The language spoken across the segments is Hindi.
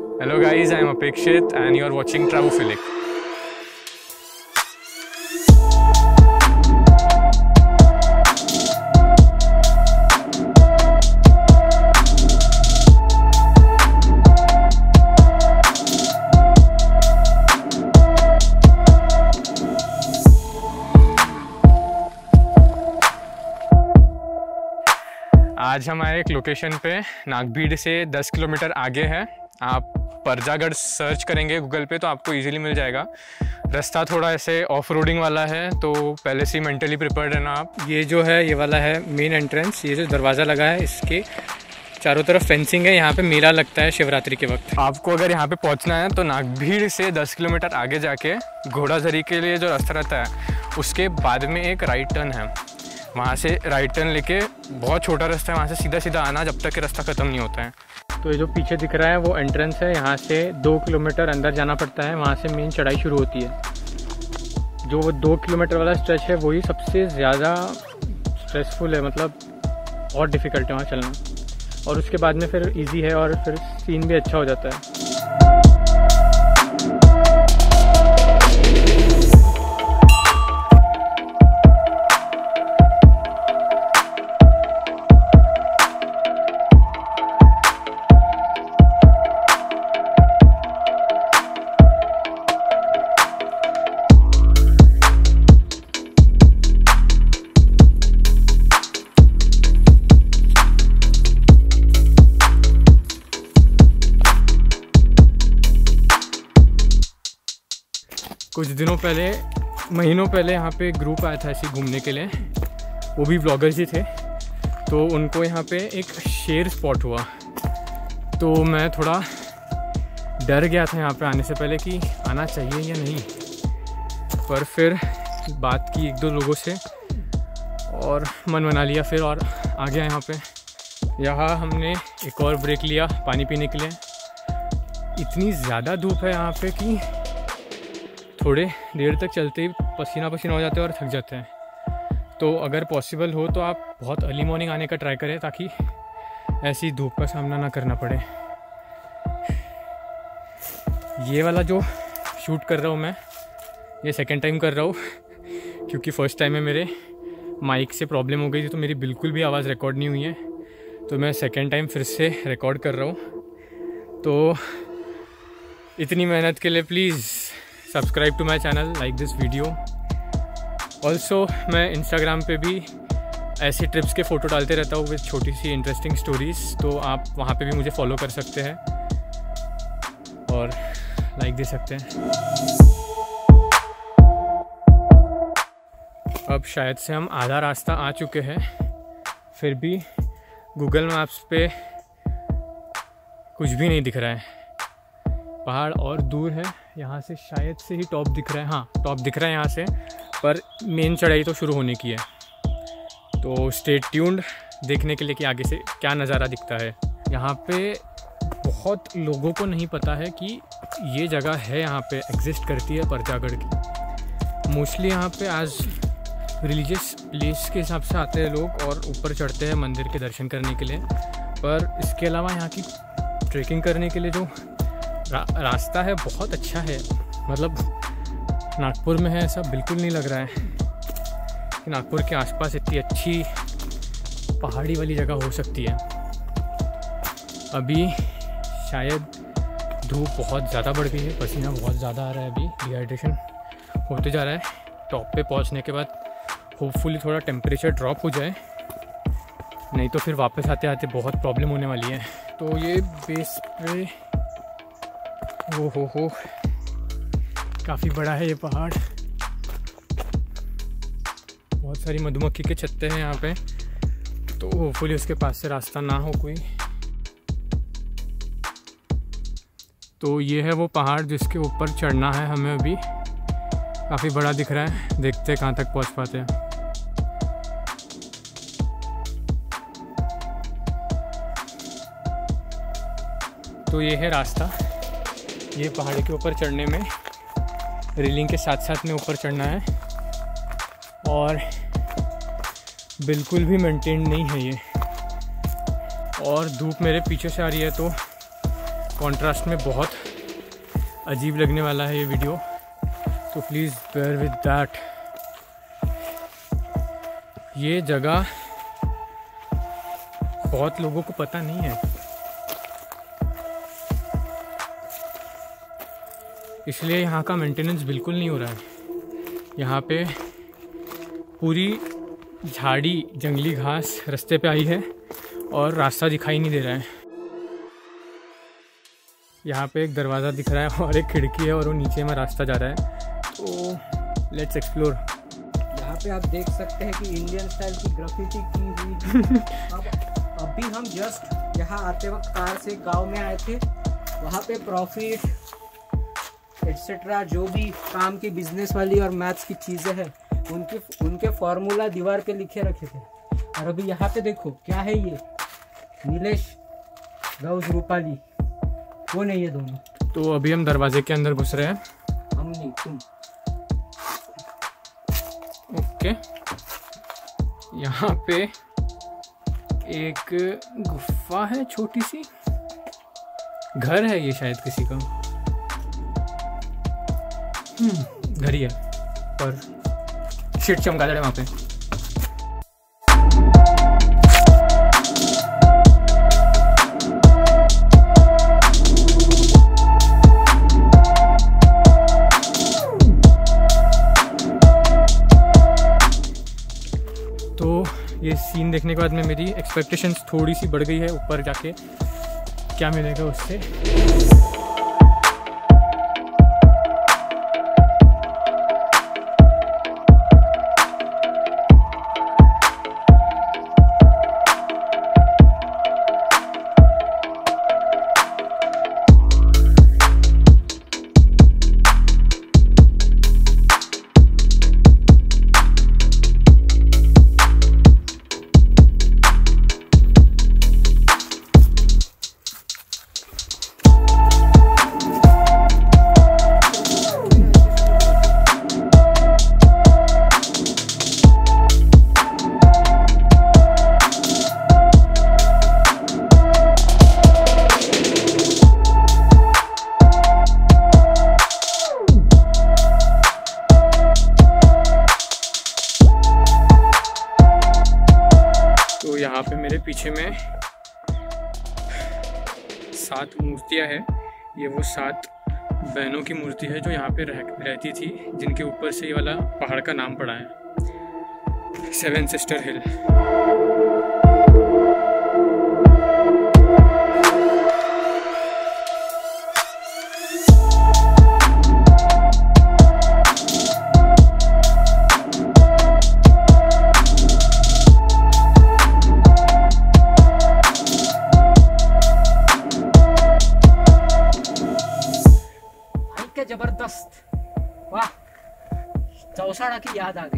Hello guys, I am Apekshit and you are watching Travophilic. आज हम आए एक लोकेशन पे नागभीड़ से 10 किलोमीटर आगे है। आप परजागढ़ सर्च करेंगे गूगल पे तो आपको इजीली मिल जाएगा। रास्ता थोड़ा ऐसे ऑफ रोडिंग वाला है तो पहले से ही मेंटली प्रिपेयर्ड रहना आप। ये जो है ये वाला है मेन एंट्रेंस। ये जो दरवाज़ा लगा है इसके चारों तरफ फेंसिंग है। यहाँ पे मेला लगता है शिवरात्रि के वक्त। आपको अगर यहाँ पे पहुँचना है तो नागभीड़ से 10 किलोमीटर आगे जाके घोड़ाझरी के लिए जो रास्ता रहता है उसके बाद में एक राइट टर्न है। वहाँ से राइट टर्न लेके बहुत छोटा रास्ता है, वहाँ से सीधा सीधा आना जब तक कि रास्ता ख़त्म नहीं होता है। तो ये जो पीछे दिख रहा है वो एंट्रेंस है। यहाँ से 2 किलोमीटर अंदर जाना पड़ता है, वहाँ से मेन चढ़ाई शुरू होती है। जो वो 2 किलोमीटर वाला स्ट्रेच है वही सबसे ज़्यादा स्ट्रेसफुल है, मतलब बहुत डिफ़िकल्ट है वहाँ चलना। और उसके बाद में फिर इजी है और फिर सीन भी अच्छा हो जाता है। कुछ दिनों पहले, महीनों पहले यहाँ पे ग्रुप आया था ऐसे घूमने के लिए, वो भी ब्लॉगर्स ही थे। तो उनको यहाँ पे एक शेर स्पॉट हुआ तो मैं थोड़ा डर गया था यहाँ पे आने से पहले कि आना चाहिए या नहीं। पर फिर बात की 1-2 लोगों से और मन बना लिया फिर और आ गया यहाँ पे। यहाँ हमने एक और ब्रेक लिया पानी पीने के लिए। इतनी ज़्यादा धूप है यहाँ पे कि थोड़े देर तक चलते ही पसीना पसीना हो जाते हैं और थक जाते हैं। तो अगर पॉसिबल हो तो आप बहुत अर्ली मॉर्निंग आने का ट्राई करें ताकि ऐसी धूप का सामना ना करना पड़े। ये वाला जो शूट कर रहा हूँ मैं, ये सेकंड टाइम कर रहा हूँ क्योंकि फर्स्ट टाइम में मेरे माइक से प्रॉब्लम हो गई थी तो मेरी बिल्कुल भी आवाज़ रिकॉर्ड नहीं हुई है। तो मैं सेकंड टाइम फिर से रिकॉर्ड कर रहा हूँ। तो इतनी मेहनत के लिए please subscribe to my channel, like this video. Also मैं इंस्टाग्राम पे भी ऐसी ट्रिप्स के फ़ोटो डालते रहता हूँ विद छोटी सी इंटरेस्टिंग स्टोरीज़, तो आप वहाँ पे भी मुझे फॉलो कर सकते हैं और लाइक दे सकते हैं। अब शायद से हम आधा रास्ता आ चुके हैं, फिर भी गूगल मैप्स पे कुछ भी नहीं दिख रहा है। पहाड़ और दूर है, यहाँ से शायद से ही टॉप दिख रहा है। हाँ, टॉप दिख रहा है यहाँ से, पर मेन चढ़ाई तो शुरू होने की है। तो स्टे ट्यून्ड देखने के लिए कि आगे से क्या नज़ारा दिखता है। यहाँ पे बहुत लोगों को नहीं पता है कि ये जगह है, यहाँ पे एग्जिस्ट करती है परजागढ़ की। मोस्टली यहाँ पे आज रिलीजियस प्लेस के हिसाब से आते हैं लोग और ऊपर चढ़ते हैं मंदिर के दर्शन करने के लिए। पर इसके अलावा यहाँ की ट्रेकिंग करने के लिए जो रास्ता है बहुत अच्छा है। मतलब नागपुर में है ऐसा बिल्कुल नहीं लग रहा है कि नागपुर के आसपास इतनी अच्छी पहाड़ी वाली जगह हो सकती है। अभी शायद धूप बहुत ज़्यादा बढ़ गई है, पसीना बहुत ज़्यादा आ रहा है, अभी डिहाइड्रेशन होते जा रहा है। टॉप पे पहुंचने के बाद होपफुली थोड़ा टेम्परेचर ड्रॉप हो जाए, नहीं तो फिर वापस आते आते बहुत प्रॉब्लम होने वाली है। तो ये बेस पे हो काफ़ी बड़ा है ये पहाड़। बहुत सारी मधुमक्खी के छत्ते हैं यहाँ पे, तो होपफुली उसके पास से रास्ता ना हो कोई। तो ये है वो पहाड़ जिसके ऊपर चढ़ना है हमें। अभी काफ़ी बड़ा दिख रहा है, देखते हैं कहाँ तक पहुँच पाते हैं। तो ये है रास्ता। ये पहाड़ी के ऊपर चढ़ने में रेलिंग के साथ साथ में ऊपर चढ़ना है और बिल्कुल भी मेंटेन नहीं है ये। और धूप मेरे पीछे से आ रही है तो कंट्रास्ट में बहुत अजीब लगने वाला है ये वीडियो, तो प्लीज़ बेयर विद दैट। ये जगह बहुत लोगों को पता नहीं है, इसलिए यहाँ का मेंटेनेंस बिल्कुल नहीं हो रहा है। यहाँ पे पूरी झाड़ी जंगली घास रास्ते पे आई है और रास्ता दिखाई नहीं दे रहा है। यहाँ पे एक दरवाज़ा दिख रहा है और एक खिड़की है और वो नीचे में रास्ता जा रहा है, तो लेट्स एक्सप्लोर। यहाँ पे आप देख सकते हैं कि इंडियन स्टाइल की ग्राफिटी की हुई है। अभी हम जस्ट यहाँ आते वक्त कार से गांव में आए थे, वहाँ पे प्रॉफिट एटसेट्रा जो भी काम की बिजनेस वाली और मैथ्स की चीज़ें हैं उनके फार्मूला दीवार पे लिखे रखे थे। और अभी यहाँ पे देखो क्या है, ये नीलेश गौज रूपाली, वो नहीं है दोनों। तो अभी हम दरवाजे के अंदर घुस रहे हैं। हम नहीं, तुम। ओके, यहाँ पे एक गुफा है, छोटी सी घर है, ये शायद किसी का घर ही है, पर शिट चमगादड़ है वहाँ पे। तो ये सीन देखने के बाद में मेरी एक्सपेक्टेशंस थोड़ी सी बढ़ गई है, ऊपर जाके क्या मिलेगा उससे। यहाँ पे मेरे पीछे में 7 मूर्तियाँ हैं। ये वो 7 बहनों की मूर्ति है जो यहाँ पे रहती थी, जिनके ऊपर से ये वाला पहाड़ का नाम पड़ा है, 7 सिस्टर हिल। जबरदस्त, वाह, चौसाड़ा की याद आ गई।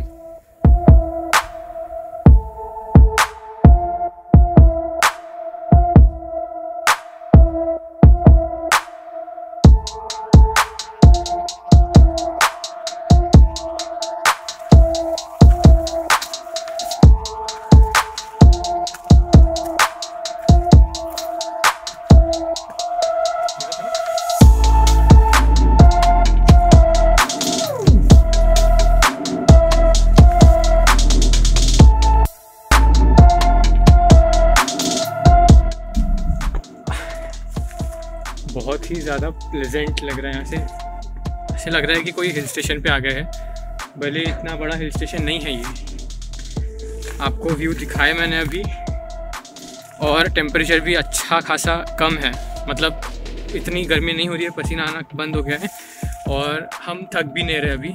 बहुत ही ज़्यादा प्लेजेंट लग रहा है यहाँ से, ऐसे लग रहा है कि कोई हिल स्टेशन पे आ गए हैं, भले इतना बड़ा हिल स्टेशन नहीं है ये। आपको व्यू दिखाया मैंने अभी, और टेम्परेचर भी अच्छा खासा कम है, मतलब इतनी गर्मी नहीं हो रही है, पसीना आना बंद हो गया है और हम थक भी नहीं रहे अभी।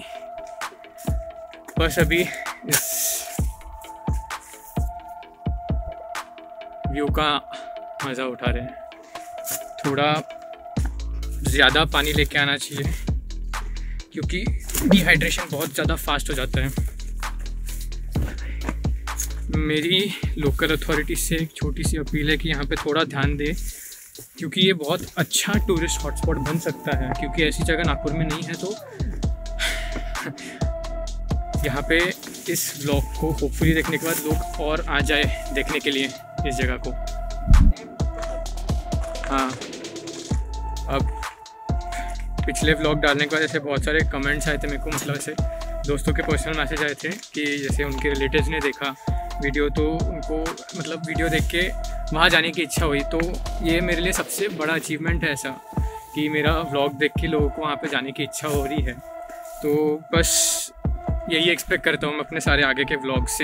बस अभी इस व्यू का मज़ा उठा रहे हैं। थोड़ा ज़्यादा पानी लेके आना चाहिए क्योंकि डिहाइड्रेशन बहुत ज़्यादा फास्ट हो जाता है। मेरी लोकल अथॉरिटी से एक छोटी सी अपील है कि यहाँ पे थोड़ा ध्यान दे, क्योंकि ये बहुत अच्छा टूरिस्ट हॉटस्पॉट बन सकता है, क्योंकि ऐसी जगह नागपुर में नहीं है। तो यहाँ पे इस व्लॉग को होपफुली देखने के बाद लोग और आ जाए देखने के लिए इस जगह को। हाँ, अब पिछले व्लॉग डालने के बाद ऐसे बहुत सारे कमेंट्स आए थे मेरे को, मतलब ऐसे दोस्तों के पर्सनल मैसेज आए थे कि जैसे उनके रिलेटिव्स ने देखा वीडियो तो उनको मतलब वीडियो देख के वहाँ जाने की इच्छा हुई। तो ये मेरे लिए सबसे बड़ा अचीवमेंट है ऐसा कि मेरा व्लॉग देख के लोगों को वहाँ पे जाने की इच्छा हो रही है। तो बस यही एक्सपेक्ट करता हूँ मैं अपने सारे आगे के व्लॉग से।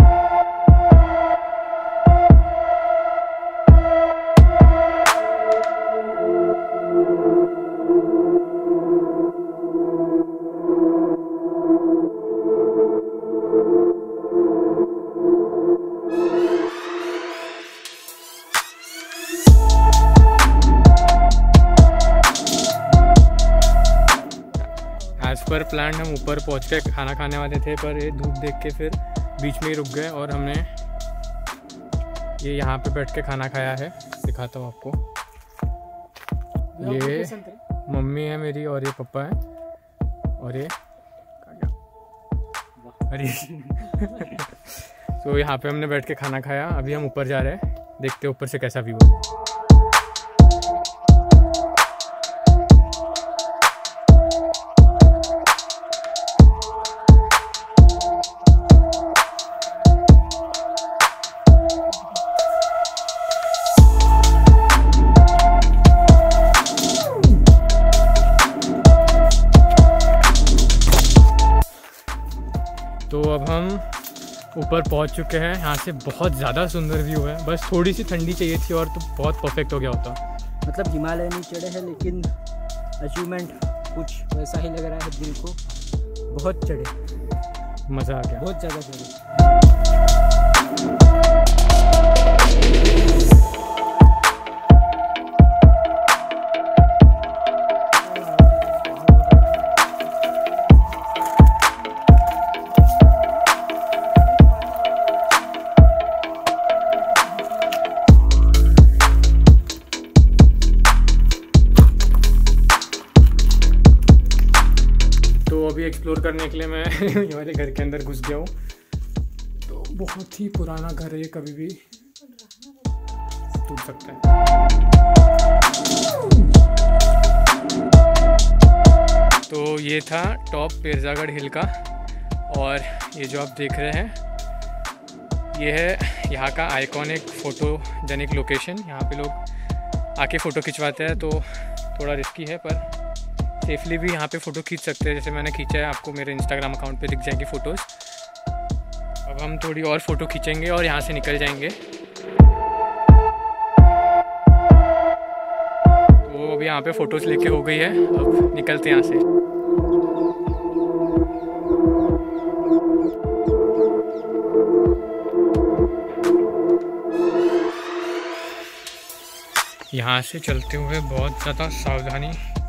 एज़ पर प्लान हम ऊपर पहुंच के खाना खाने वाले थे, पर ये धूप देख के फिर बीच में ही रुक गए और हमने ये यहाँ पे बैठ के खाना खाया है। दिखाता हूँ आपको, ये मम्मी है मेरी और ये पापा है और ये अरे तो यहाँ पे हमने बैठ के खाना खाया। अभी हम ऊपर जा रहे हैं, देखते हैं ऊपर से कैसा व्यू है। तो अब हम ऊपर पहुंच चुके हैं। यहाँ से बहुत ज़्यादा सुंदर व्यू है, बस थोड़ी सी ठंडी चाहिए थी और तो बहुत परफेक्ट हो गया होता। मतलब हिमालय नहीं चढ़े हैं लेकिन अचीवमेंट कुछ वैसा ही लग रहा है दिल को। बहुत चढ़े, मज़ा आ गया, बहुत ज़्यादा चढ़े। तो अभी एक्सप्लोर करने के लिए मैं ये वाले घर के अंदर घुस गया हूँ। तो बहुत ही पुराना घर है ये, कभी भी टूट सकता है। तो ये था टॉप पेरजागढ़ हिल का, और ये जो आप देख रहे हैं ये है यहाँ का आइकॉनिक फोटोजेनिक लोकेशन। यहाँ पे लोग आके फ़ोटो खिंचवाते हैं, तो थोड़ा रिस्की है पर सेफली भी यहाँ पे फ़ोटो खींच सकते हैं। जैसे मैंने खींचा है, आपको मेरे इंस्टाग्राम अकाउंट पे दिख जाएगी फ़ोटोज़। अब हम थोड़ी और फ़ोटो खींचेंगे और यहाँ से निकल जाएंगे। तो अभी यहाँ पे फ़ोटोज़ लेके हो गई है, अब निकलते हैं यहाँ से। यहाँ से चलते हुए बहुत ज़्यादा सावधानी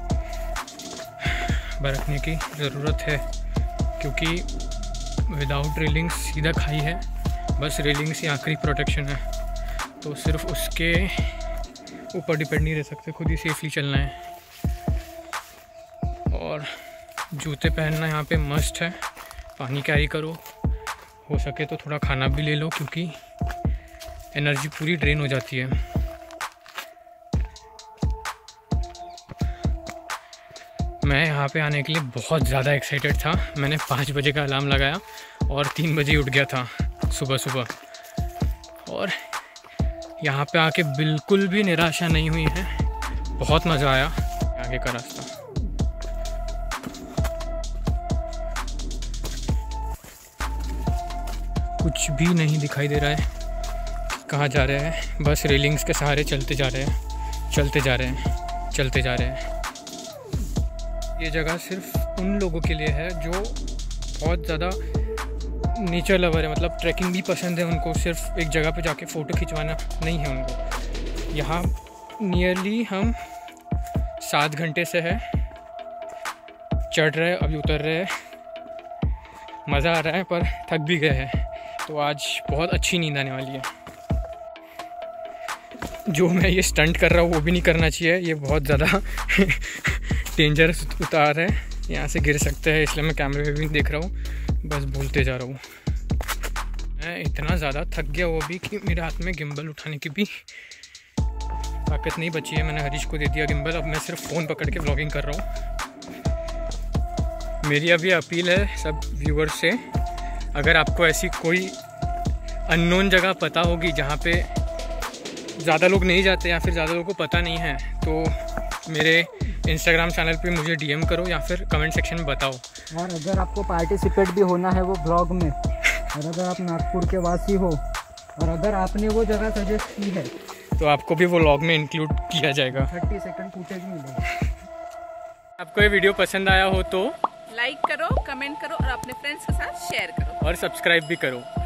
बरतने की ज़रूरत है, क्योंकि विदाउट रेलिंग्स सीधा खाई है। बस रेलिंग्स ही आखिरी प्रोटेक्शन है, तो सिर्फ उसके ऊपर डिपेंड नहीं रह सकते, खुद ही सेफली चलना है। और जूते पहनना यहाँ पे मस्ट है। पानी कैरी करो, हो सके तो थोड़ा खाना भी ले लो, क्योंकि एनर्जी पूरी ड्रेन हो जाती है। मैं यहाँ पे आने के लिए बहुत ज़्यादा एक्साइटेड था। मैंने 5 बजे का अलार्म लगाया और 3 बजे उठ गया था सुबह सुबह, और यहाँ पे आके बिल्कुल भी निराशा नहीं हुई है। बहुत मज़ा आया। आगे का रास्ता कुछ भी नहीं दिखाई दे रहा है, कहाँ जा रहे हैं। बस रेलिंग्स के सहारे चलते जा रहे हैं, चलते जा रहे हैं, चलते जा रहे हैं। ये जगह सिर्फ उन लोगों के लिए है जो बहुत ज़्यादा नेचर लवर है, मतलब ट्रैकिंग भी पसंद है उनको। सिर्फ एक जगह पे जाके फ़ोटो खिंचवाना नहीं है उनको। यहाँ नियरली हम 7 घंटे से है, चढ़ रहे हैं, अभी उतर रहे हैं। मज़ा आ रहा है पर थक भी गए हैं, तो आज बहुत अच्छी नींद आने वाली है। जो मैं ये स्टंट कर रहा हूँ वो भी नहीं करना चाहिए, ये बहुत ज़्यादा डेंजरस उतार है, यहाँ से गिर सकते हैं, इसलिए मैं कैमरे में भी नहीं देख रहा हूँ, बस बोलते जा रहा हूँ। मैं इतना ज़्यादा थक गया वो भी कि मेरे हाथ में गिम्बल उठाने की भी ताकत नहीं बची है, मैंने हरीश को दे दिया गिम्बल। अब मैं सिर्फ फ़ोन पकड़ के व्लॉगिंग कर रहा हूँ। मेरी अभी अपील है सब व्यूअर्स से, अगर आपको ऐसी कोई अननोन जगह पता होगी जहाँ पे ज़्यादा लोग नहीं जाते या फिर ज़्यादा लोगों को पता नहीं है, तो मेरे इंस्टाग्राम चैनल पे मुझे डीएम करो या फिर कमेंट सेक्शन में बताओ। और अगर आपको पार्टिसिपेट भी होना है वो ब्लॉग में, और अगर आप नागपुर के वासी हो और अगर आपने वो जगह सजेस्ट की है तो आपको भी वो व्लॉग में इंक्लूड किया जाएगा। 30 सेकंड फुटेज मिलेगा। आपको ये वीडियो पसंद आया हो तो लाइक करो, कमेंट करो और अपने फ्रेंड्स के साथ शेयर करो और सब्सक्राइब भी करो।